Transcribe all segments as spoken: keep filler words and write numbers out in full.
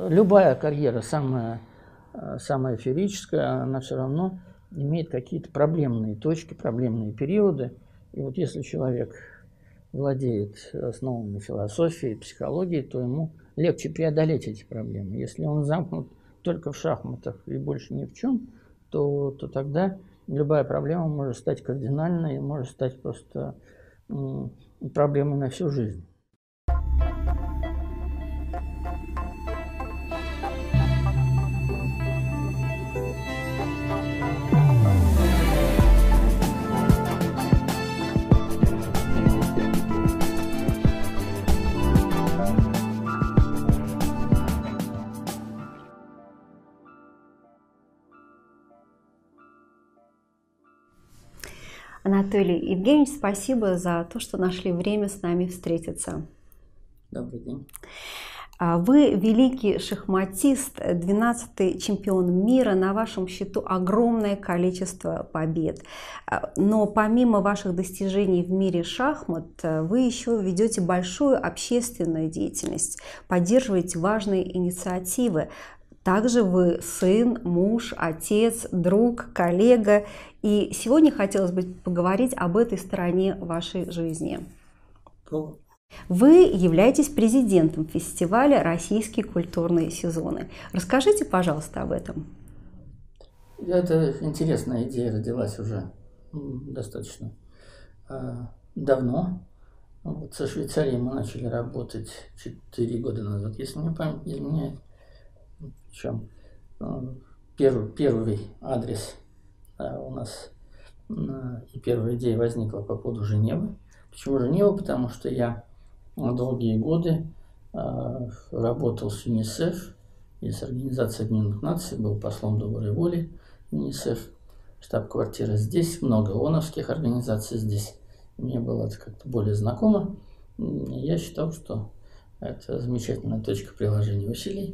любая карьера, самая, самая феерическая, она все равно имеет какие-то проблемные точки, проблемные периоды. И вот если человек владеет основами философии, психологии, то ему легче преодолеть эти проблемы. Если он замкнут только в шахматах и больше ни в чем, то, то тогда любая проблема может стать кардинальной, может стать просто м, проблемой на всю жизнь. Анатолий Евгеньевич, спасибо за то, что нашли время с нами встретиться. Добрый день. Вы великий шахматист, двенадцатый чемпион мира, на вашем счету огромное количество побед. Но помимо ваших достижений в мире шахмат, вы еще ведете большую общественную деятельность, поддерживаете важные инициативы. Также вы сын, муж, отец, друг, коллега. И сегодня хотелось бы поговорить об этой стороне вашей жизни. Вы являетесь президентом фестиваля «Российские культурные сезоны». Расскажите, пожалуйста, об этом. Это интересная идея родилась уже достаточно давно. Вот со Швейцарией мы начали работать четыре года назад, если мне память не изменяет. Причем первый, первый адрес у нас и первая идея возникла по поводу Женевы. Почему Женева? Потому что я долгие годы работал с ЮНИСЕФ и с Организацией Объединенных Наций, был послом доброй воли ЮНИСЕФ, штаб-квартира здесь, много ООНовских организаций здесь. Мне было это как-то более знакомо. Я считал, что это замечательная точка приложения усилий.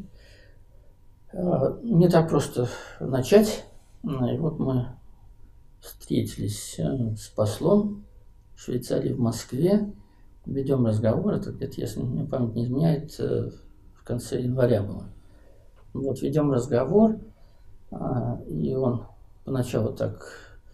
Не так просто начать. И вот мы встретились с послом Швейцарии в Москве, ведем разговор, это где-то, если мне память не изменяет, в конце января было. Вот, ведем разговор, и он поначалу так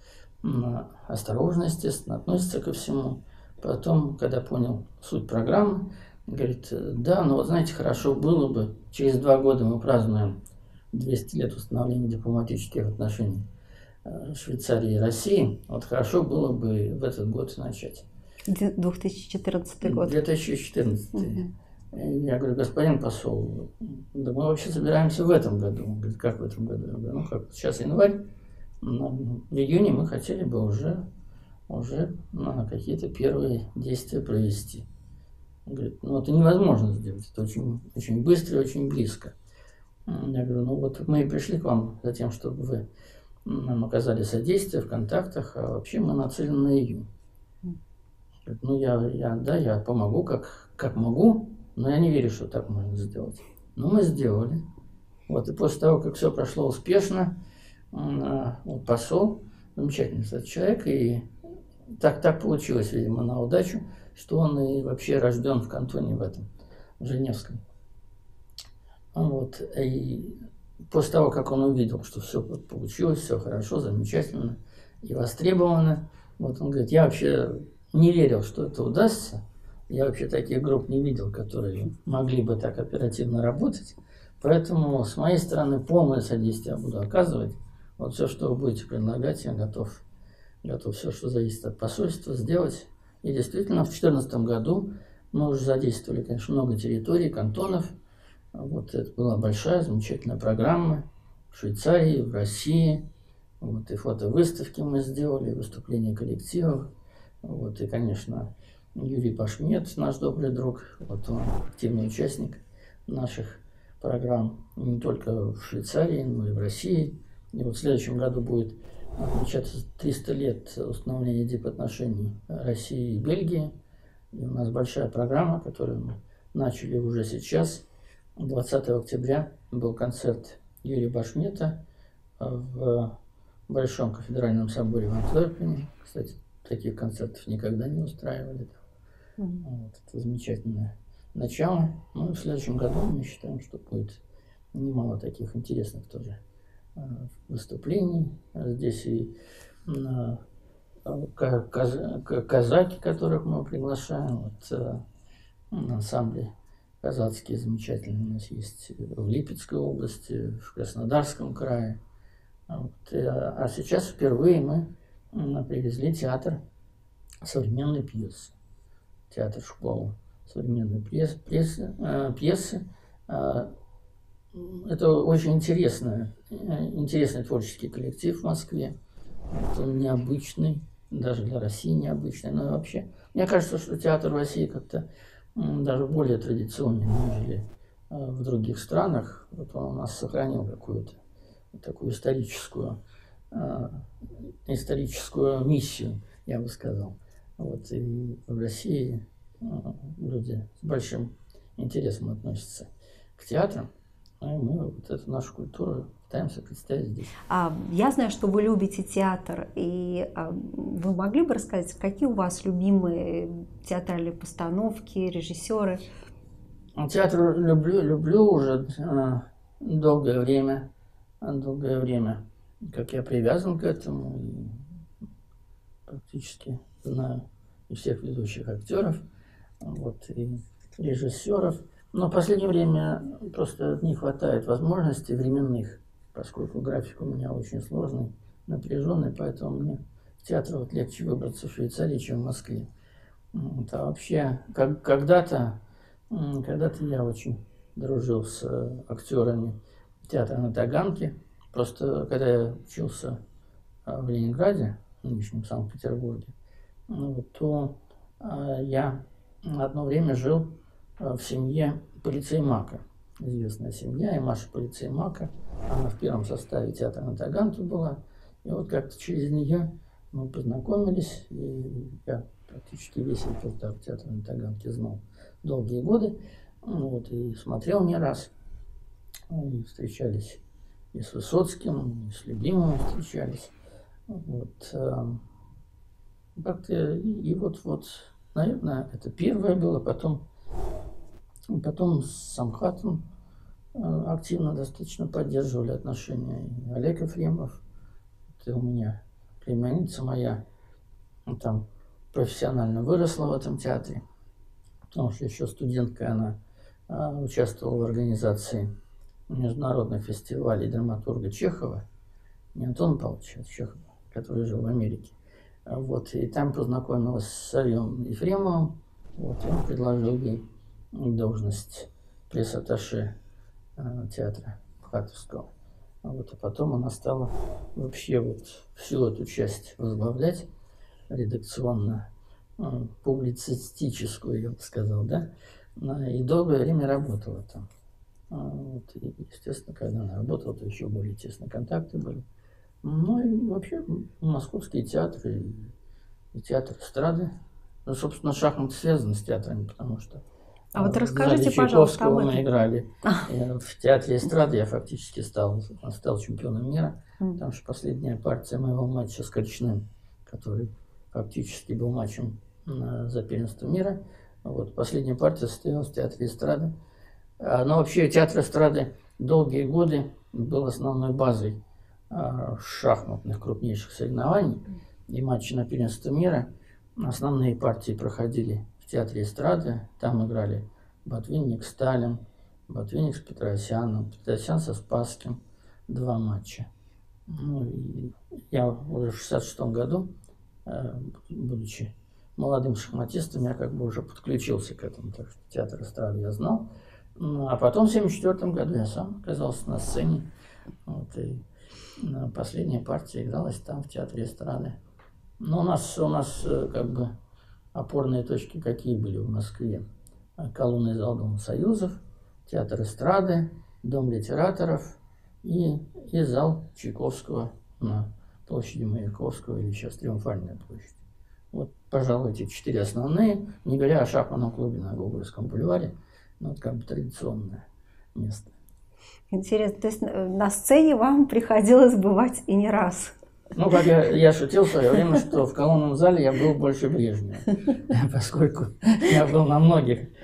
осторожно, естественно, относится ко всему. Потом, когда понял суть программы, говорит: да, ну вот знаете, хорошо было бы, через два года мы празднуем двести лет установления дипломатических отношений Швейцарии и России, вот хорошо было бы в этот год начать. две тысячи четырнадцатый год. две тысячи четырнадцатый. Mm-hmm. Я говорю: господин посол, да мы вообще собираемся в этом году. Он говорит: как в этом году? Я говорю: ну как, сейчас январь, в июне мы хотели бы уже, уже ну, какие-то первые действия провести. Он говорит: ну это невозможно сделать, это очень, очень быстро и очень близко. Я говорю: ну вот мы и пришли к вам за тем, чтобы вы нам оказали содействие в контактах, а вообще мы нацелены на июнь. Говорит: ну я, я, да, я помогу, как, как могу, но я не верю, что так можно сделать. Но мы сделали. Вот, и после того, как все прошло успешно, вот, посол, замечательный этот человек, и так, так получилось, видимо, на удачу, что он и вообще рожден в кантоне в этом, в Женевском. Вот, и после того, как он увидел, что все получилось, все хорошо, замечательно и востребовано, вот он говорит: я вообще не верил, что это удастся. Я вообще таких групп не видел, которые могли бы так оперативно работать. Поэтому с моей стороны полное содействие буду оказывать. Вот все, что вы будете предлагать, я готов, готов все, что зависит от посольства, сделать. И действительно, в две тысячи четырнадцатом году мы уже задействовали, конечно, много территорий, кантонов. Вот это была большая, замечательная программа в Швейцарии, в России. Вот, и фотовыставки мы сделали, выступления коллективов. Вот, и, конечно, Юрий Пашмет, наш добрый друг, вот он активный участник наших программ не только в Швейцарии, но и в России. И вот в следующем году будет отмечаться триста лет установления дипотношений России и Бельгии. И у нас большая программа, которую мы начали уже сейчас. двадцатого октября был концерт Юрия Пашмета в Большом кафедральном соборе в Антверпене. Кстати, таких концертов никогда не устраивали. Mm-hmm. Вот, это замечательное начало. Ну и в следующем году мы считаем, что будет немало таких интересных тоже выступлений. Здесь и казаки, которых мы приглашаем, вот ансамбли казацкие замечательные у нас есть в Липецкой области, в Краснодарском крае. Вот. А сейчас впервые мы привезли театр современной пьесы, театр-школу современной пьесы, пьесы, пьесы. Это очень интересный, интересный творческий коллектив в Москве. Он необычный, даже для России необычный, но вообще. Мне кажется, что театр в России как-то даже более традиционный, нежели в других странах. Вот он у нас сохранил какую-то такую историческую, историческую миссию, я бы сказал. Вот, и в России люди с большим интересом относятся к театру. И мы вот эту нашу культуру пытаемся представить здесь. А, я знаю, что вы любите театр, и а, вы могли бы рассказать, какие у вас любимые театральные постановки, режиссеры? Театр люблю, люблю уже а, долгое время, долгое время, как я привязан к этому, и практически знаю и всех ведущих актеров, вот, и режиссеров. Но в последнее время просто не хватает возможностей временных, поскольку график у меня очень сложный, напряженный, поэтому мне в театр вот легче выбраться в Швейцарии, чем в Москве. Вот, а вообще, как, когда-то, когда-то я очень дружил с актерами театра на Таганке. Просто когда я учился в Ленинграде, в нынешнем Санкт-Петербурге, вот, то я одно время жил в семье Полицеймака. Известная семья, и Маша Полицеймака. Она в первом составе театра на Таганке была. И вот как-то через нее мы познакомились. И я практически весь репертуар театра на Таганке знал долгие годы. Вот, и смотрел не раз. И встречались и с Высоцким, и с Любимым встречались. Вот. Как-то и вот-вот, наверное, это первое было. Потом Потом с Самхатом активно достаточно поддерживали отношения. И Олег Ефремов, это у меня племянница моя, там профессионально выросла в этом театре, потому что еще студенткой она участвовала в организации международных фестивалей драматурга Чехова, не Антона Павловича, а Чехова, который жил в Америке. Вот, и там познакомилась с Олегом Ефремовым, вот, и он предложил ей должность пресс-атташе э, театра Хатовского. Вот, а потом она стала вообще вот всю эту часть возглавлять, редакционно, э, публицистическую, я бы сказал, да, и долгое время работала там. Вот, и, естественно, когда она работала, то еще более тесные контакты были. Ну и вообще московские театры и, и театр эстрады, ну, собственно, шахматы связаны с театрами, потому что А вот расскажите, пожалуйста, об этом. Мы играли. В театре эстрады я фактически стал, стал чемпионом мира, mm. потому что последняя партия моего матча с Коричным, который фактически был матчем за первенство мира, вот, последняя партия состоялась в театре эстрады. Но вообще театр эстрады долгие годы был основной базой шахматных крупнейших соревнований и матчи на первенство мира. Основные партии проходили в театре эстрады, там играли Ботвинник, Сталин, Ботвинник с Петросяном, Петросян со Спасским, два матча. Ну, и я уже в шестьдесят шестом году, будучи молодым шахматистом, я как бы уже подключился к этому, так что театр эстрады я знал. Ну, а потом в семьдесят четвёртом году я сам оказался на сцене, вот, и последняя партия игралась там в театре эстрады. Но у нас, у нас как бы опорные точки какие были в Москве? Колонный зал Дома Союзов, театр эстрады, Дом литераторов и, и зал Чайковского на площади Маяковского, или сейчас Триумфальная площадь. Вот, пожалуй, эти четыре основные, не говоря о шахматном клубе на Гоголевском бульваре, ну, вот как бы традиционное место. Интересно, то есть на сцене вам приходилось бывать и не раз? Ну, как я, я шутил в свое время, что в колонном зале я был больше Брежнева, поскольку я был на многих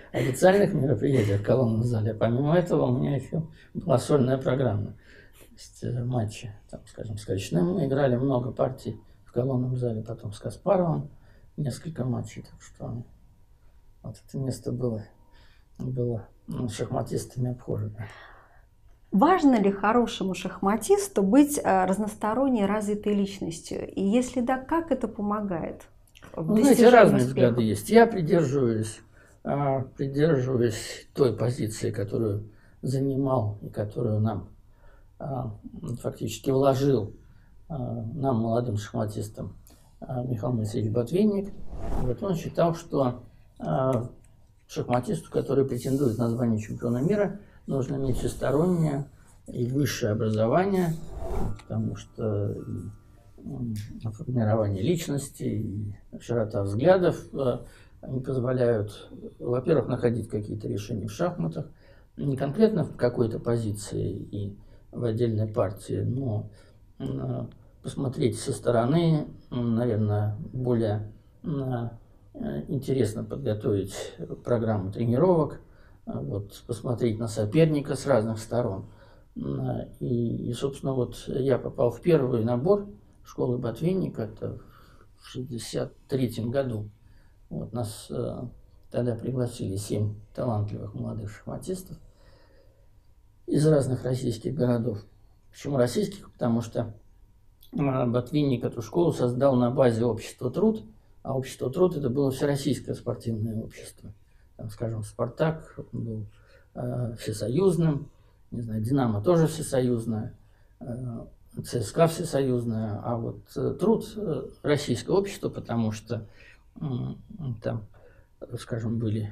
официальных мероприятиях в колонном зале. Помимо этого у меня еще была сольная программа. То есть матчи, там, скажем, с Коричным мы играли много партий в колонном зале, потом с Каспаровым несколько матчей. Так что вот это место было, было ну, шахматистами обхожено. Важно ли хорошему шахматисту быть разносторонней развитой личностью? И если да, как это помогает? Ну, знаете, разные взгляды есть. Я придерживаюсь, придерживаюсь той позиции, которую занимал и которую нам фактически вложил нам, молодым шахматистам, Михаил Моисеевич Ботвинник. Вот он считал, что шахматисту, который претендует на звание чемпиона мира, нужно иметь всестороннее и высшее образование, потому что формирование личности и широта взглядов они позволяют, во-первых, находить какие-то решения в шахматах, не конкретно в какой-то позиции и в отдельной партии, но посмотреть со стороны, наверное, более интересно подготовить программу тренировок, вот, посмотреть на соперника с разных сторон. И, и, собственно, вот я попал в первый набор школы Ботвинника, это в шестьдесят третьем году. Вот, нас э, тогда пригласили семь талантливых молодых шахматистов из разных российских городов. Почему российских? Потому что э, Ботвинник эту школу создал на базе общества «Труд», а общество «Труд» это было всероссийское спортивное общество. Там, скажем, «Спартак» был э, всесоюзным, не знаю, «Динамо» тоже всесоюзное, э, ЦСКА всесоюзная, а вот э, «Труд» э, российское общество, потому что э, там, скажем, были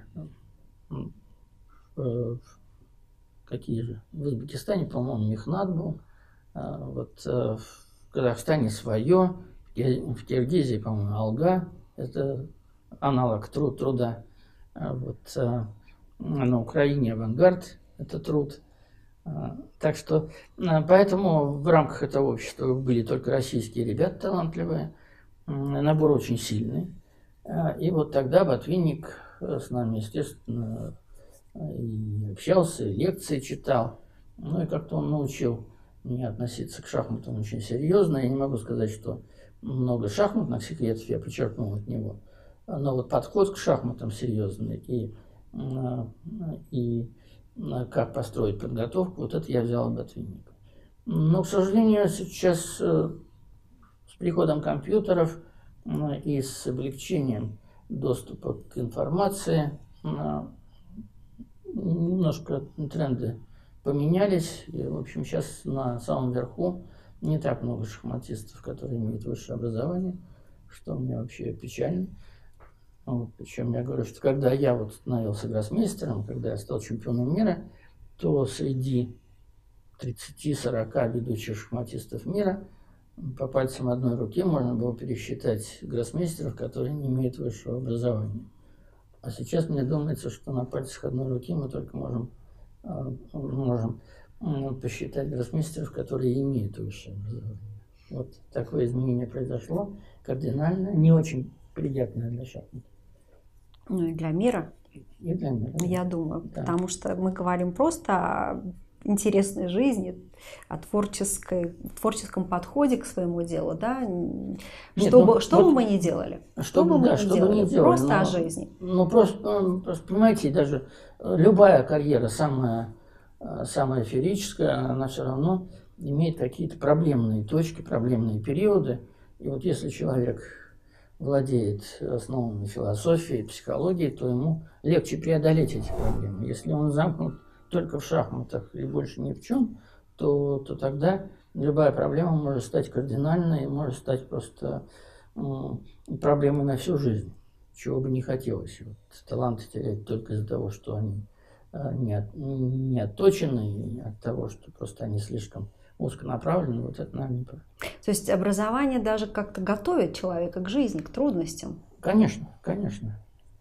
э, какие же, в Узбекистане, по-моему, Мехнат был, э, вот э, в Казахстане свое, в Киргизии, по-моему, Алга, это аналог труд, труда. Вот, а на Украине «Авангард» – это «Труд». Так что, поэтому в рамках этого общества были только российские ребята талантливые, набор очень сильный. И вот тогда Ботвинник с нами, естественно, и общался, и лекции читал. Ну и как-то он научил меня относиться к шахматам очень серьезно. Я не могу сказать, что много шахматных секретов я почерпнул от него. Но вот подход к шахматам серьезный и, и как построить подготовку, вот это я взял от Ботвинника. Но, к сожалению, сейчас с приходом компьютеров и с облегчением доступа к информации немножко тренды поменялись. И, в общем, сейчас на самом верху не так много шахматистов, которые имеют высшее образование, что мне вообще печально. Вот, причем я говорю, что когда я вот становился гроссмейстером, когда я стал чемпионом мира, то среди тридцати-сорока ведущих шахматистов мира по пальцам одной руки можно было пересчитать гроссмейстеров, которые не имеют высшего образования. А сейчас мне думается, что на пальцах одной руки мы только можем, можем посчитать гроссмейстеров, которые имеют высшее образование. Вот такое изменение произошло, кардинально, не очень приятное для шахмат. Ну и для мира, и для мира, я думаю, да. Потому что мы говорим просто о интересной жизни, о творческой, творческом подходе к своему делу, да? Нет, что, ну, бы, что вот, бы мы ни делали, что бы мы да, ни делали, делали, делали, просто но, о жизни. Ну просто, просто, понимаете, даже любая карьера, самая, самая феерическая, она все равно имеет какие-то проблемные точки, проблемные периоды. И вот если человек владеет основами философии, психологии, то ему легче преодолеть эти проблемы. Если он замкнут только в шахматах и больше ни в чем, то, то тогда любая проблема может стать кардинальной, и может стать просто э, проблемой на всю жизнь, чего бы не хотелось. Вот, таланты терять только из-за того, что они э, не, от, не отточены, и от того, что просто они слишком узконаправлены, вот это, наверное, неправильно. То есть образование даже как-то готовит человека к жизни, к трудностям? Конечно, конечно.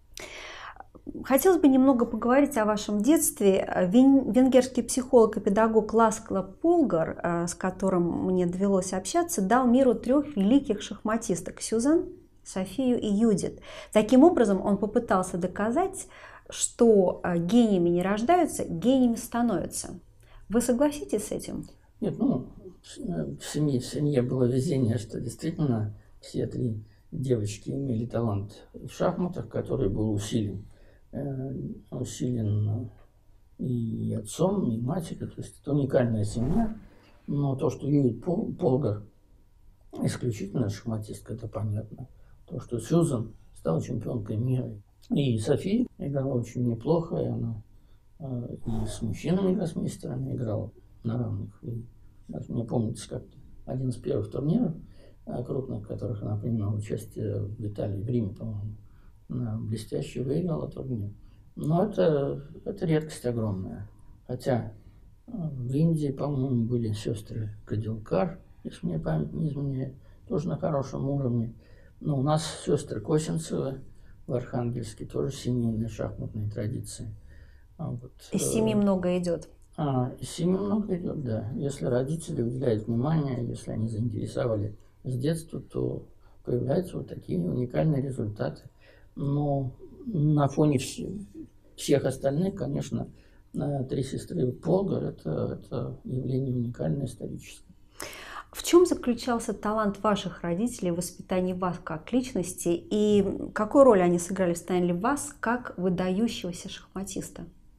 Хотелось бы немного поговорить о вашем детстве. Венгерский психолог и педагог Ласкла Полгар, с которым мне довелось общаться, дал миру трех великих шахматисток – Сюзан, Софию и Юдит. Таким образом, он попытался доказать, что гениями не рождаются, гениями становятся. Вы согласитесь с этим? Нет, ну, в семье, в семье было везение, что действительно все три девочки имели талант в шахматах, который был усилен. Э, усилен и отцом, и матерью. То есть это уникальная семья. Но то, что Юдит Полгар исключительно шахматистка, это понятно. То, что Сьюзан стала чемпионкой мира. И София играла очень неплохо, и она э, и с мужчинами гроссмейстерами играла на равных. И даже мне помнится как-то один из первых турниров э, крупных, в которых она принимала участие в Италии, в Риме, по-моему, она блестяще выиграла турнир. Но это, это редкость огромная. Хотя в Индии, по-моему, были сестры Кадилкар, если мне память не изменяет, тоже на хорошем уровне. Но у нас сестры Косинцевы в Архангельске, тоже семейные шахматные традиции. А вот, из семьи э... много идет. А, из семьи много идет, да. Если родители уделяют внимание, если они заинтересовали с детства, то появляются вот такие уникальные результаты. Но на фоне всех остальных, конечно, три сестры Полгар это, это явление уникальное историческое. В чем заключался талант ваших родителей в воспитании вас как личности и какую роль они сыграли в воспитании вас как выдающегося шахматиста?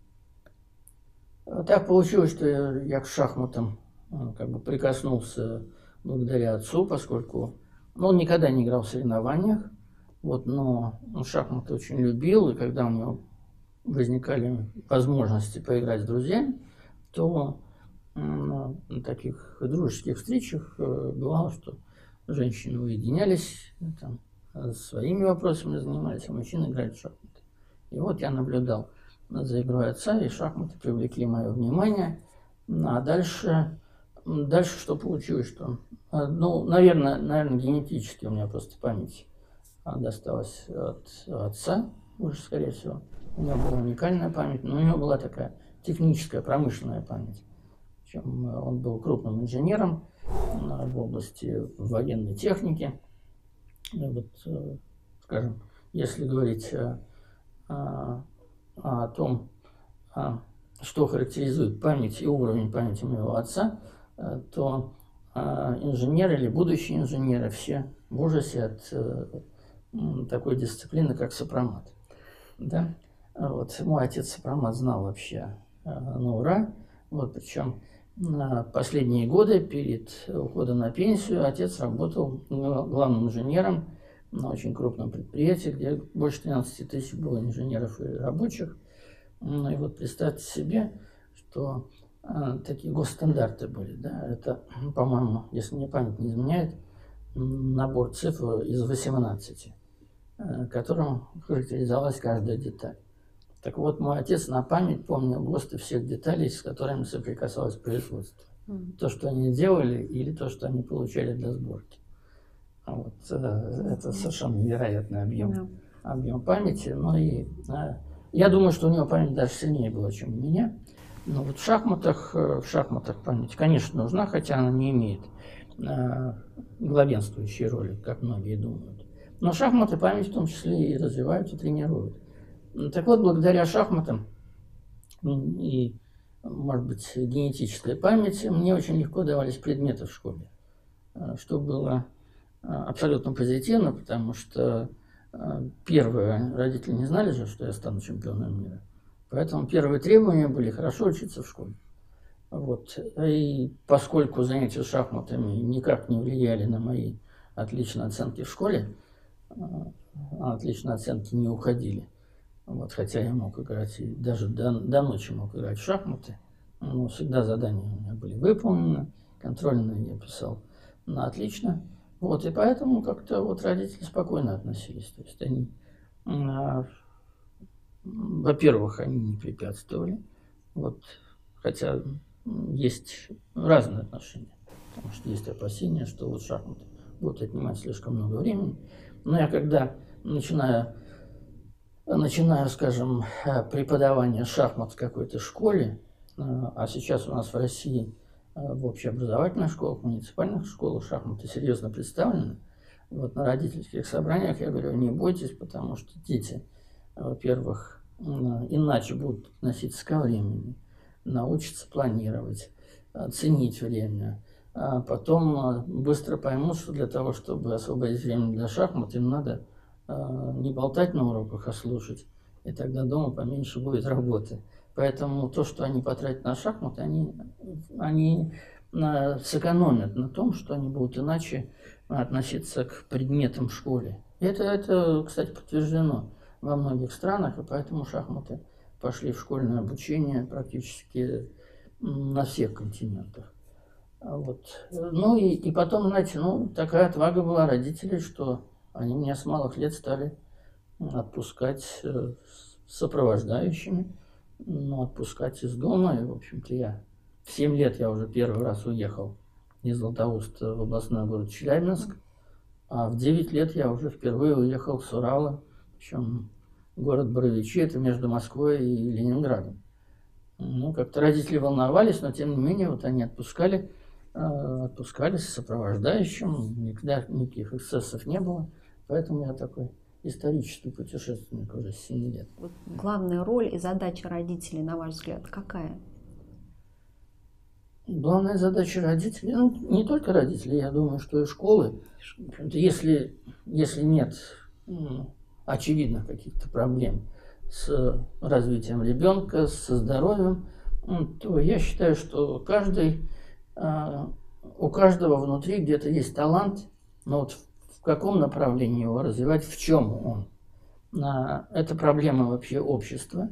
Так получилось, что я, я к шахматам как бы прикоснулся благодаря отцу, поскольку ну, он никогда не играл в соревнованиях, вот, но он шахматы очень любил, и когда у него возникали возможности поиграть с друзьями, то на таких дружеских встречах бывало, что женщины уединялись, там, своими вопросами занимались, а мужчины играли в шахматы. И вот я наблюдал за игрой отца, и шахматы привлекли мое внимание. А дальше, дальше что получилось? Что, ну, наверное, наверное, генетически у меня просто память досталась от отца, уже, скорее всего. У него была уникальная память, но у него была такая техническая, промышленная память. Причем он был крупным инженером в области военной техники. И вот, скажем, если говорить о, о том, что характеризует память и уровень памяти моего отца, то инженеры или будущие инженеры все в ужасе от такой дисциплины, как сопромат. Да? Вот, мой отец сопромат знал вообще на ура. Вот, причем на последние годы, перед уходом на пенсию, отец работал главным инженером на очень крупном предприятии, где больше тринадцати тысяч было инженеров и рабочих. Ну и вот представьте себе, что а, такие госстандарты были. Да? Это, по-моему, если мне память не изменяет, набор цифр из восемнадцати, которым характеризовалась каждая деталь. Так вот, мой отец на память помнил ГОСТы всех деталей, с которыми соприкасалось производство. Mm. То, что они делали, или то, что они получали для сборки. А вот, это совершенно невероятный объем, yeah. объем памяти. Ну и а, я думаю, что у него память даже сильнее была, чем у меня. Но вот в шахматах, в шахматах память, конечно, нужна, хотя она не имеет а, главенствующей роли, как многие думают. Но шахматы память в том числе и развивают, и тренируют. Так вот, благодаря шахматам и, может быть, генетической памяти мне очень легко давались предметы в школе, что было абсолютно позитивно, потому что первое, родители не знали же, что я стану чемпионом мира, поэтому первые требования были хорошо учиться в школе. Вот. И поскольку занятия шахматами никак не влияли на мои отличные оценки в школе, отличные оценки не уходили. Вот, хотя я мог играть, и даже до, до ночи мог играть в шахматы, но всегда задания у меня были выполнены, контрольные я писал на отлично. Вот, и поэтому как-то вот родители спокойно относились. То есть они, а, во-первых, они не препятствовали, вот, хотя есть разные отношения, потому что есть опасения, что вот шахматы будут отнимать слишком много времени. Но я когда начинаю Начинаю, скажем, преподавание шахмат в какой-то школе, а сейчас у нас в России в общеобразовательных школах, в муниципальных школах шахматы серьезно представлены. Вот на родительских собраниях я говорю, не бойтесь, потому что дети, во-первых, иначе будут относиться ко времени, научатся планировать, ценить время. А потом быстро поймут, что для того, чтобы освободить время для шахмат, им надо не болтать на уроках, а слушать. И тогда дома поменьше будет работы. Поэтому то, что они потратят на шахматы, они, они сэкономят на том, что они будут иначе относиться к предметам в школе. И это, это, кстати, подтверждено во многих странах, и поэтому шахматы пошли в школьное обучение практически на всех континентах. Вот. Ну и, и потом, знаете, ну, такая отвага была родителей, что они меня с малых лет стали отпускать с сопровождающими, ну, отпускать из дома. И, в общем-то, я в семь лет я уже первый раз уехал из Златоуста в областной город Челябинск, а в девять лет я уже впервые уехал с Урала, причем город Боровичи, это между Москвой и Ленинградом. Ну, как-то родители волновались, но тем не менее, вот они отпускали, э, отпускали с сопровождающим, никогда никаких эксцессов не было, поэтому я такой исторический путешественник уже с семи лет. Вот главная роль и задача родителей, на ваш взгляд, какая? Главная задача родителей, ну, не только родителей, я думаю, что и школы. Если, если нет ну, очевидных каких-то проблем с развитием ребенка, со здоровьем, то я считаю, что каждый, у каждого внутри где-то есть талант, но вот в каком направлении его развивать, в чем он. Это проблема вообще общества,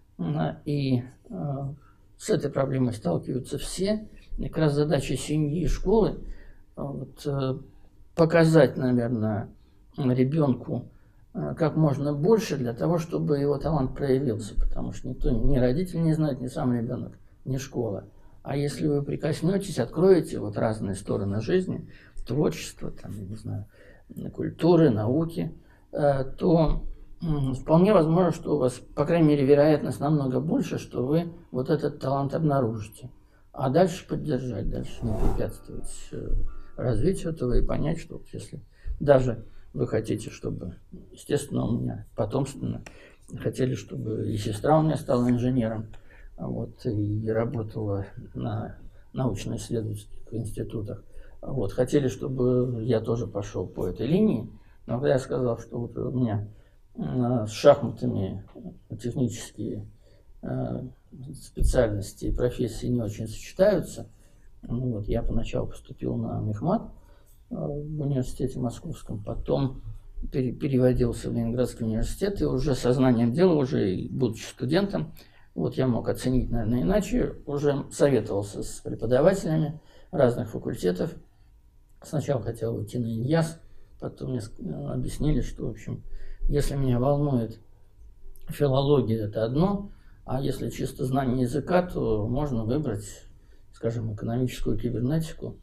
и с этой проблемой сталкиваются все. И как раз задача семьи и школы вот, показать, наверное, ребенку как можно больше для того, чтобы его талант проявился, потому что никто, ни родитель не знает, ни сам ребенок, ни школа. А если вы прикоснетесь, откроете вот разные стороны жизни, творчества, там, я не знаю, культуры, науки, то вполне возможно, что у вас, по крайней мере, вероятность намного больше, что вы вот этот талант обнаружите. А дальше поддержать, дальше не препятствовать развитию этого и понять, что вот если даже вы хотите, чтобы, естественно, у меня потомственно, хотели, чтобы и сестра у меня стала инженером, вот, и работала на научно-исследовательских институтах. Вот, хотели, чтобы я тоже пошел по этой линии, но когда я сказал, что вот у меня с шахматами технические специальности и профессии не очень сочетаются, ну, вот, я поначалу поступил на мехмат в университете московском, потом пере переводился в Ленинградский университет, и уже сознанием дела, уже будучи студентом, вот я мог оценить, наверное, иначе, уже советовался с преподавателями разных факультетов. Сначала хотел уйти на ИНЯС, потом мне объяснили, что, в общем, если меня волнует филология, это одно, а если чисто знание языка, то можно выбрать, скажем, экономическую кибернетику,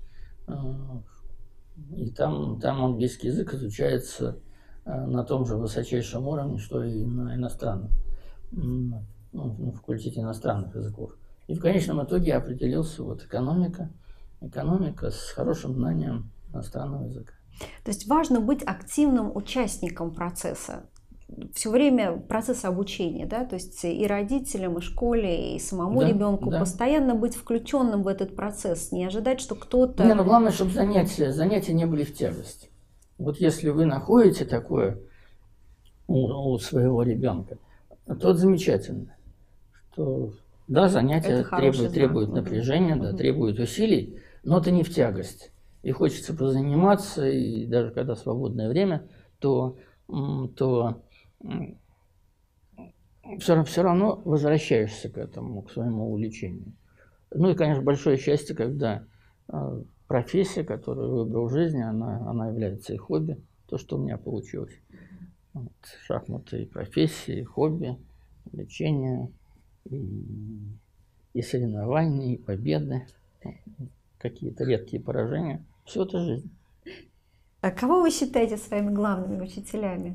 и там, там английский язык изучается на том же высочайшем уровне, что и на иностранном, ну, на факультете иностранных языков. И в конечном итоге я определился, вот экономика, экономика с хорошим знанием иностранного языка. То есть важно быть активным участником процесса, все время процесса обучения, да, то есть и родителям, и школе, и самому да, ребенку да. постоянно быть включенным в этот процесс, не ожидать, что кто-то... Не, ну главное, чтобы занятия, занятия не были в тягость. Вот если вы находите такое у, у своего ребенка, то это замечательно, что да, занятия требуют, требуют напряжения, угу. да, требуют усилий, но это не в тягость. И хочется позаниматься, и даже когда свободное время, то, то все, все равно возвращаешься к этому, к своему увлечению. Ну и, конечно, большое счастье, когда профессия, которую выбрал в жизни, она, она является и хобби, то, что у меня получилось. Вот, шахматы и профессии, и хобби, увлечение, и, и соревнования, и победы, какие-то редкие поражения. Все это жизнь. А кого вы считаете своими главными учителями?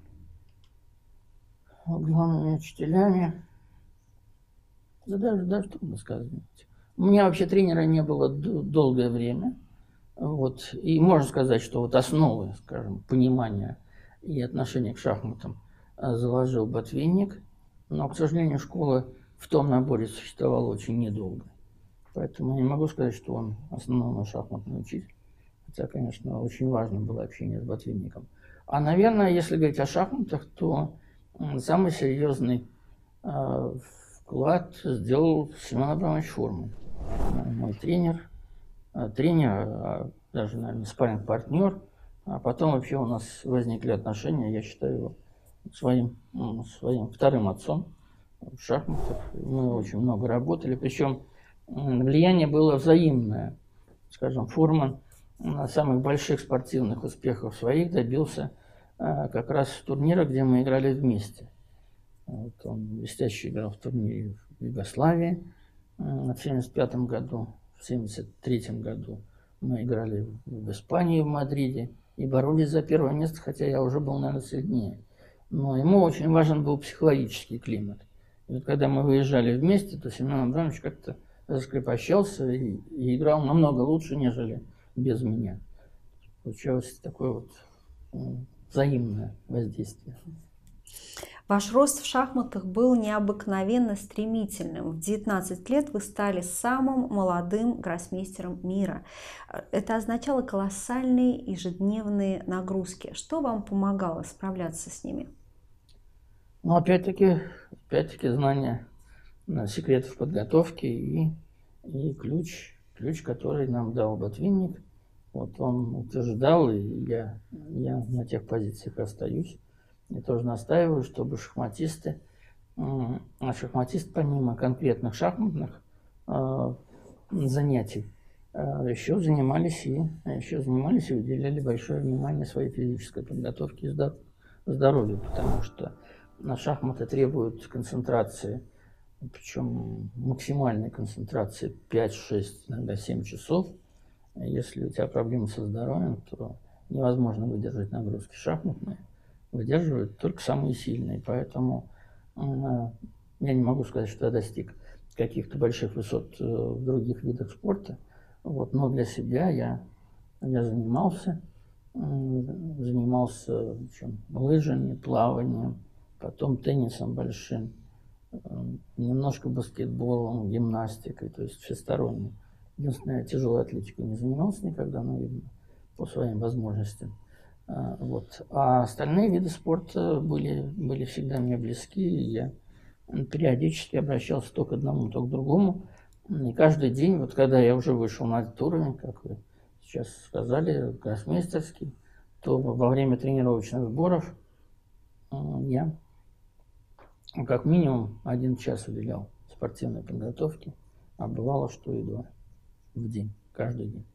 Главными учителями? Да даже, даже трудно сказать. У меня вообще тренера не было долгое время. Вот. И можно сказать, что вот основы, скажем, понимания и отношения к шахматам заложил Ботвинник. Но, к сожалению, школа в том наборе существовала очень недолго. Поэтому я не могу сказать, что он основной мой шахматный учитель. Хотя, конечно, очень важно было общение с ботвинником. А, наверное, если говорить о шахматах, то самый серьезный э, вклад сделал Семен Абрамович Фурман. Мой тренер, э, тренер, э, даже, наверное, спарринг-партнер. А потом вообще у нас возникли отношения, я считаю его своим, своим вторым отцом в шахматах. Мы очень много работали, причем влияние было взаимное. Скажем, Фурман на самых больших спортивных успехов своих добился а, как раз в турнирах, где мы играли вместе. Вот он блестяще играл в турнире в Югославии а, в семьдесят пятом году, в семьдесят третьем году мы играли в Испании, в Мадриде, и боролись за первое место, хотя я уже был, наверное, сильнее. Но ему очень важен был психологический климат. И вот когда мы выезжали вместе, то Семен Абрамович как-то раскрепощался и, и играл намного лучше, нежели без меня. Получалось такое вот взаимное воздействие. Ваш рост в шахматах был необыкновенно стремительным. В девятнадцать лет вы стали самым молодым гроссмейстером мира. Это означало колоссальные ежедневные нагрузки. Что вам помогало справляться с ними? Ну, опять-таки, опять-таки знание секретов подготовки и, и ключ, ключ, который нам дал ботвинник. Вот он утверждал, и я, я на тех позициях остаюсь. Я тоже настаиваю, чтобы шахматисты, а шахматист помимо конкретных шахматных э, занятий, э, еще занимались и еще занимались и уделяли большое внимание своей физической подготовке и здоровью, потому что на шахматы требуют концентрации, причем максимальной концентрации пять-шесть, иногда семь часов. Если у тебя проблемы со здоровьем, то невозможно выдержать нагрузки шахматные. Выдерживают только самые сильные. Поэтому э, я не могу сказать, что я достиг каких-то больших высот э, в других видах спорта. Вот, но для себя я, я занимался, э, занимался чем, лыжами, плаванием, потом теннисом большим, э, немножко баскетболом, гимнастикой, то есть всесторонне. Единственное, я тяжелой атлетикой не занимался никогда, но, видно, по своим возможностям. Вот. А остальные виды спорта были, были всегда мне близки, и я периодически обращался то к одному, то к другому. И каждый день, вот когда я уже вышел на этот уровень, как вы сейчас сказали, гроссмейстерский, то во время тренировочных сборов я как минимум один час уделял спортивной подготовке, а бывало, что и два в день, каждый день.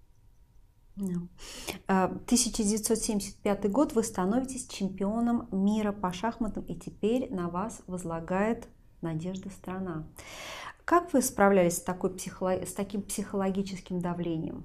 тысяча девятьсот семьдесят пятый год, вы становитесь чемпионом мира по шахматам, и теперь на вас возлагает надежда страна. Как вы справлялись с, такой психолог... с таким психологическим давлением?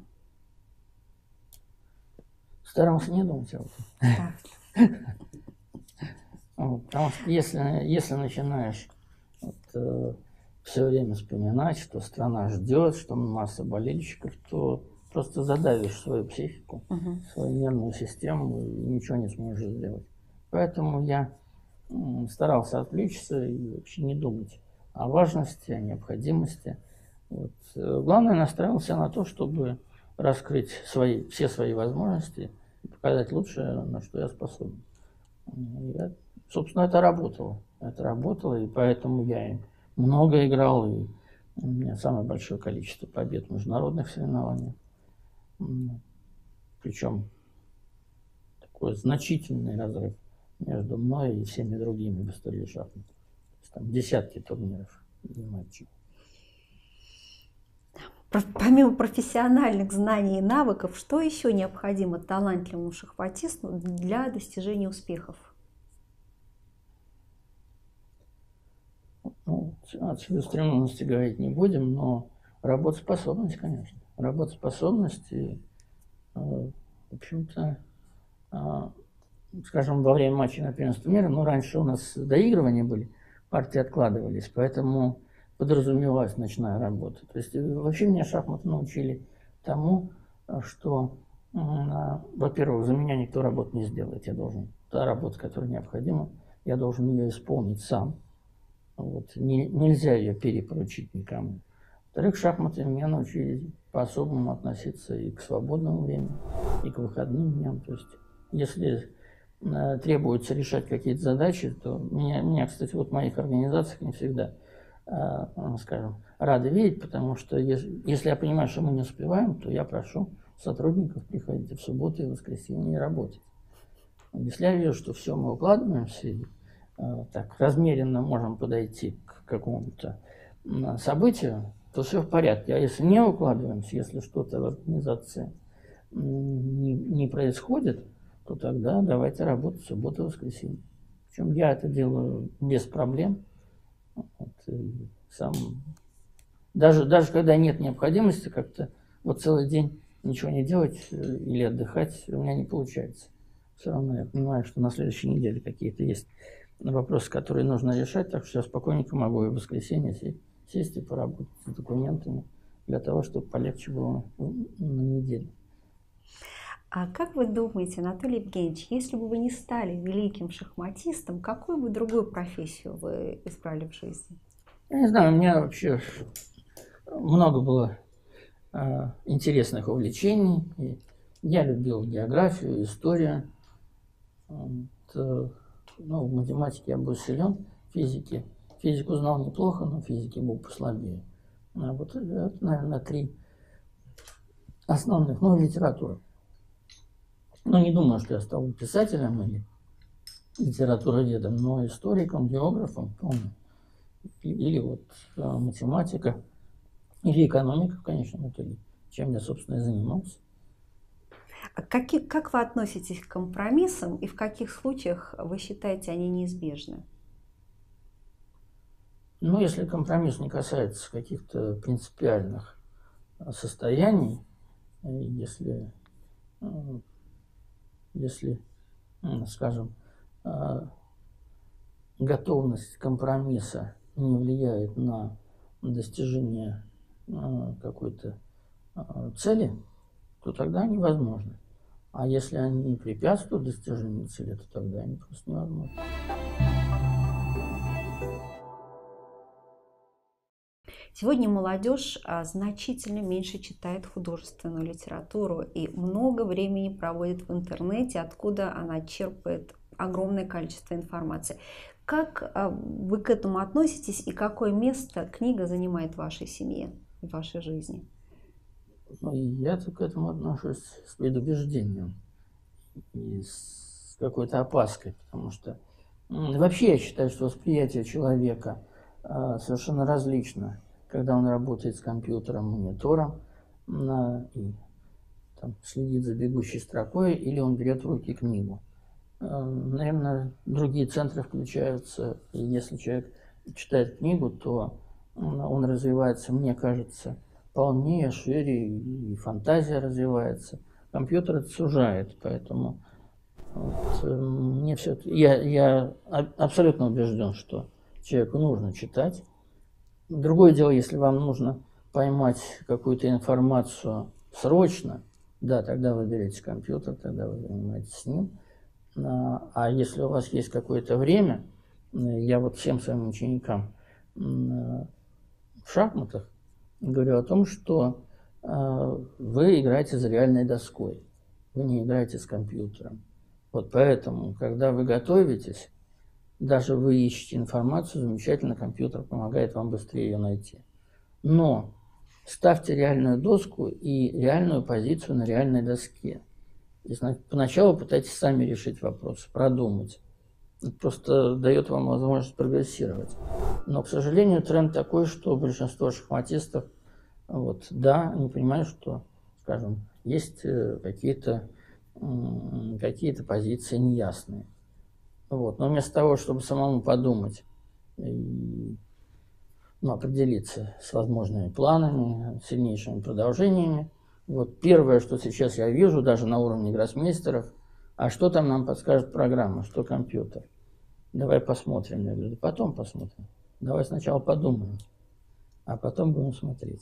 Старался не думать об этом. Потому что если, если начинаешь вот, э, все время вспоминать, что страна ждет, что масса болельщиков, то просто задавишь свою психику, uh-huh. свою нервную систему и ничего не сможешь сделать. Поэтому я старался отвлечься и вообще не думать о важности, о необходимости. Вот. Главное, настраивался на то, чтобы раскрыть свои, все свои возможности и показать лучшее, на что я способен. Я, собственно, это работало. Это работало, и поэтому я и много играл, и у меня самое большое количество побед в международных соревнованиях. Причем такой значительный разрыв между мной и всеми другими в истории шахмат. Там десятки турниров и матчей. Помимо профессиональных знаний и навыков, что еще необходимо талантливому шахматисту для достижения успехов? Ну, о целеустремленности говорить не будем, но работоспособность, конечно. Работоспособность и, в общем-то, скажем, во время матча на первенство мира, ну, раньше у нас доигрывания были, партии откладывались, поэтому подразумевалась ночная работа. То есть вообще меня шахматы научили тому, что, во-первых, за меня никто работу не сделает. Я должен, та работа, которая необходима, я должен ее исполнить сам. Вот, не, нельзя ее перепоручить никому. Во-вторых, шахматы меня научили по-особому относиться и к свободному времени, и к выходным дням. То есть, если э, требуется решать какие-то задачи, то меня, меня, кстати, вот в моих организациях не всегда, э, скажем, рады видеть, потому что если, если я понимаю, что мы не успеваем, то я прошу сотрудников приходить в субботу и воскресенье и работать. Если я вижу, что все, мы укладываемся и э, так размеренно можем подойти к какому-то э, событию, то все в порядке. А если не укладываемся, если что-то в организации не, не происходит, то тогда давайте работать в субботу и воскресенье. Причем я это делаю без проблем. Вот, и сам, даже, даже когда нет необходимости как-то вот целый день ничего не делать или отдыхать, у меня не получается. Все равно я понимаю, что на следующей неделе какие-то есть вопросы, которые нужно решать, так что я спокойненько могу и в воскресенье сесть, сесть и поработать с документами для того, чтобы полегче было на неделю. А как вы думаете, Анатолий Евгеньевич, если бы вы не стали великим шахматистом, какую бы другую профессию вы избрали в жизни? Я не знаю, у меня вообще много было э, интересных увлечений. И я любил географию, историю. Вот, ну, в математике я был силен, в физике. Физику знал неплохо, но в физике был послабее. А вот это, наверное, три основных. Ну, литература. Ну, не думаю, что я стал писателем или литературоведом, но историком, географом, помню. Или вот математика, или экономика в конечном итоге, чем я, собственно, и занимался. А как, как вы относитесь к компромиссам и в каких случаях вы считаете они неизбежны? Ну, если компромисс не касается каких-то принципиальных состояний, если, если, скажем, готовность компромисса не влияет на достижение какой-то цели, то тогда они возможны. А если они препятствуют достижению цели, то тогда они просто невозможны. Сегодня молодежь значительно меньше читает художественную литературу и много времени проводит в интернете, откуда она черпает огромное количество информации. Как вы к этому относитесь и какое место книга занимает в вашей семье, в вашей жизни? Ну, я к этому отношусь с предубеждением и с какой-то опаской, потому что вообще я считаю, что восприятие человека совершенно различно, когда он работает с компьютером, монитором и там, следит за бегущей строкой, или он берет в руки книгу. Наверное, другие центры включаются, и если человек читает книгу, то он развивается, мне кажется, полнее, шире, и фантазия развивается. Компьютер это сужает, поэтому вот, мне все я, я абсолютно убежден, что человеку нужно читать. Другое дело, если вам нужно поймать какую-то информацию срочно, да, тогда вы берете компьютер, тогда вы занимаетесь с ним. А если у вас есть какое-то время, я вот всем своим ученикам в шахматах говорю о том, что вы играете за реальной доской, вы не играете с компьютером. Вот поэтому, когда вы готовитесь, даже вы ищете информацию, замечательно, компьютер помогает вам быстрее ее найти. Но ставьте реальную доску и реальную позицию на реальной доске. И поначалу пытайтесь сами решить вопрос, продумать. Это просто дает вам возможность прогрессировать. Но, к сожалению, тренд такой, что большинство шахматистов, вот, да, они понимают, что, скажем, есть какие-то какие-то позиции неясные. Вот. Но вместо того, чтобы самому подумать и ну, определиться с возможными планами, сильнейшими продолжениями, вот первое, что сейчас я вижу, даже на уровне гроссмейстеров, а что там нам подскажет программа, что компьютер? Давай посмотрим. Я говорю, да потом посмотрим. Давай сначала подумаем, а потом будем смотреть.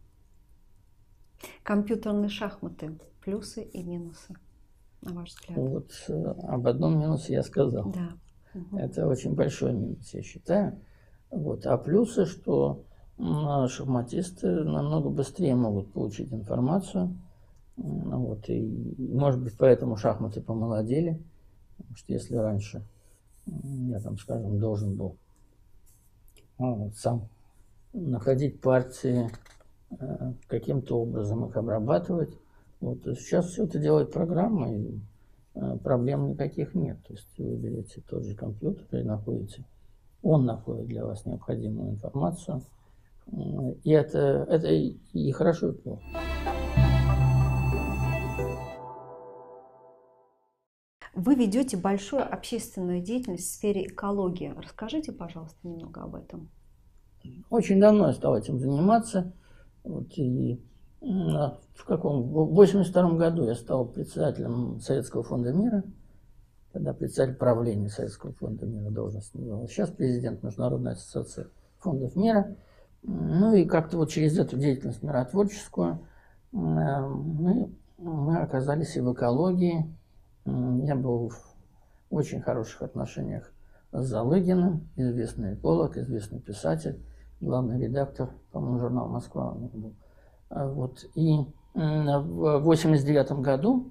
Компьютерные шахматы. Плюсы и минусы, на ваш взгляд? Вот об одном минусе я сказал. Да. Угу. Это очень большой минус, я считаю. Вот. А плюсы, что шахматисты намного быстрее могут получить информацию. Вот. И, может быть, поэтому шахматы помолодели. Потому что если раньше я там, скажем, должен был ну, сам находить партии, каким-то образом их обрабатывать, вот, сейчас все это делает программа, и проблем никаких нет. То есть вы берете тот же компьютер и находите, он находит для вас необходимую информацию. И это, это и хорошо, и плохо. Вы ведете большую общественную деятельность в сфере экологии. Расскажите, пожалуйста, немного об этом. Очень давно я стал этим заниматься. Вот, и в каком? В восемьдесят втором году я стал председателем Советского фонда мира. Тогда председатель правления Советского фонда мира должность называлась. Сейчас президент Международной ассоциации фондов мира. Ну и как-то вот через эту деятельность миротворческую мы, мы оказались и в экологии. Я был в очень хороших отношениях с Залыгиным, известный эколог, известный писатель, главный редактор, по-моему, журнала «Москва» у него был. Вот. И в восемьдесят девятом году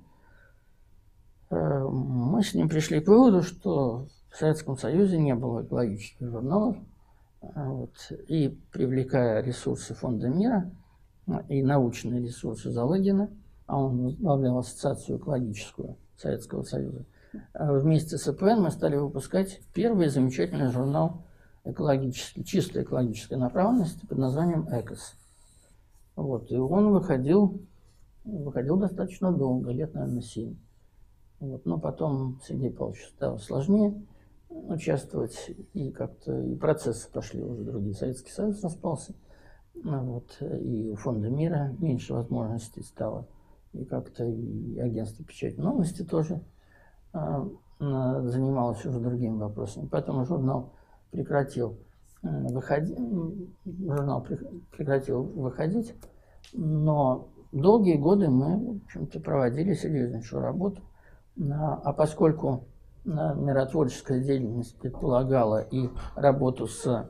мы с ним пришли к выводу, что в Советском Союзе не было экологических журналов. Вот. И привлекая ресурсы Фонда мира и научные ресурсы Залыгина, а он возглавлял ассоциацию экологическую Советского Союза, вместе с ЭПН мы стали выпускать первый замечательный журнал экологический, чисто экологической направленности под названием «Экос». Вот. И он выходил, выходил достаточно долго, лет, наверное, семь. Вот. Но потом Сергею Павловичу стало сложнее участвовать, и как-то и процессы пошли уже другие. Советский Союз распался, вот. И у Фонда мира меньше возможностей стало. И как-то и агентство печати новости тоже а, занималось уже другими вопросами. Поэтому журнал прекратил, выходи, журнал прекратил выходить, но долгие годы мы, в общем-то, проводили серьезнейшую работу. А поскольку миротворческая деятельность предполагала и работу с,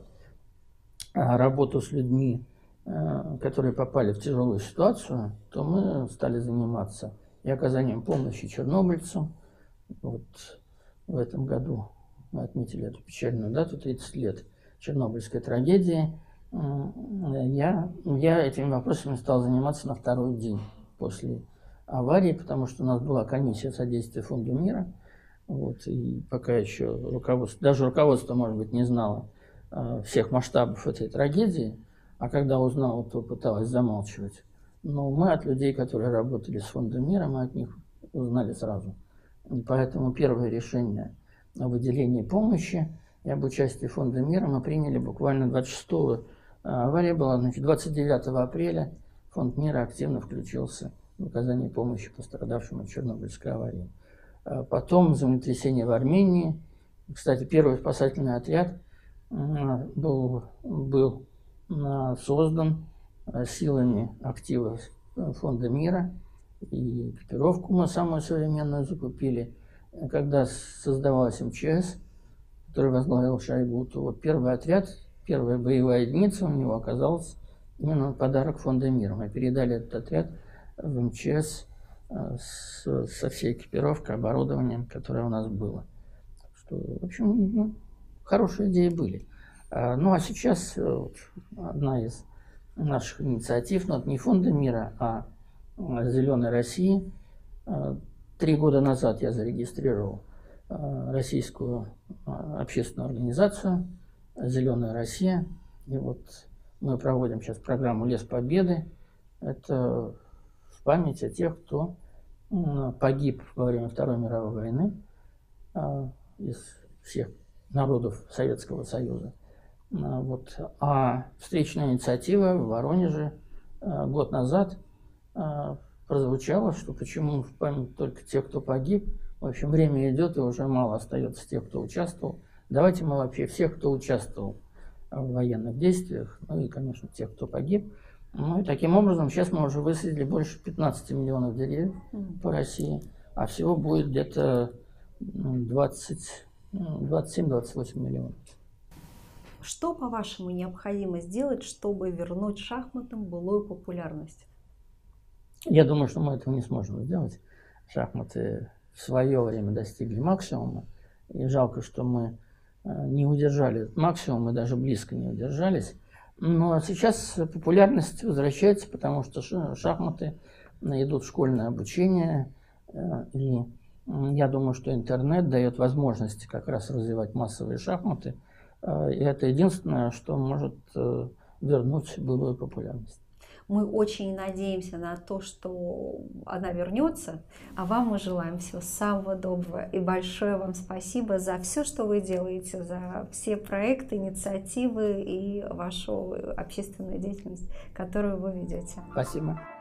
работу с людьми, которые попали в тяжелую ситуацию, то мы стали заниматься и оказанием помощи чернобыльцам. Вот в этом году мы отметили эту печальную дату, тридцать лет чернобыльской трагедии. Я, я этими вопросами стал заниматься на второй день после аварии, потому что у нас была комиссия содействия Фонду мира. Вот, и пока еще руководство, даже руководство, может быть, не знало всех масштабов этой трагедии, а когда узнал, то пыталась замалчивать. Но мы от людей, которые работали с Фондом мира, мы от них узнали сразу. И поэтому первое решение о выделении помощи и об участии Фонда мира мы приняли буквально двадцать шестого. Авария была, значит, двадцать девятого апреля Фонд мира активно включился в оказание помощи пострадавшим от Чернобыльской аварии. Потом землетрясение в Армении. Кстати, первый спасательный отряд был, был создан силами активов Фонда мира. И экипировку мы самую современную закупили. Когда создавалась эм че эс, который возглавил Шойгу, то вот первый отряд, первая боевая единица у него оказалась именно подарок Фонда мира. Мы передали этот отряд в эм че эс с, со всей экипировкой, оборудованием, которое у нас было. Что, в общем, ну, хорошие идеи были. А, ну а сейчас вот, одна из наших инициатив, но это не Фонда мира, а Зеленой России. Три года назад я зарегистрировал российскую общественную организацию «Зеленая Россия». И вот мы проводим сейчас программу «Лес Победы». Это в память о тех, кто погиб во время Второй мировой войны из всех народов Советского Союза. Вот. А встречная инициатива в Воронеже год назад прозвучало, что почему в память только тех, кто погиб. В общем, время идет, и уже мало остается тех, кто участвовал. Давайте мы вообще всех, кто участвовал в военных действиях, ну и, конечно, тех, кто погиб. Ну и таким образом сейчас мы уже высадили больше пятнадцати миллионов деревьев по России, а всего будет где-то двадцать, двадцать семь — двадцать восемь миллионов. Что, по-вашему, необходимо сделать, чтобы вернуть шахматам былую популярность? Я думаю, что мы этого не сможем сделать. Шахматы в свое время достигли максимума, и жалко, что мы не удержали этот максимум, мы даже близко не удержались. Но сейчас популярность возвращается, потому что шахматы идут в школьное обучение, и я думаю, что интернет дает возможность как раз развивать массовые шахматы, и это единственное, что может вернуть былую популярность. Мы очень надеемся на то, что она вернется, а вам мы желаем всего самого доброго. И большое вам спасибо за все, что вы делаете, за все проекты, инициативы и вашу общественную деятельность, которую вы ведете. Спасибо.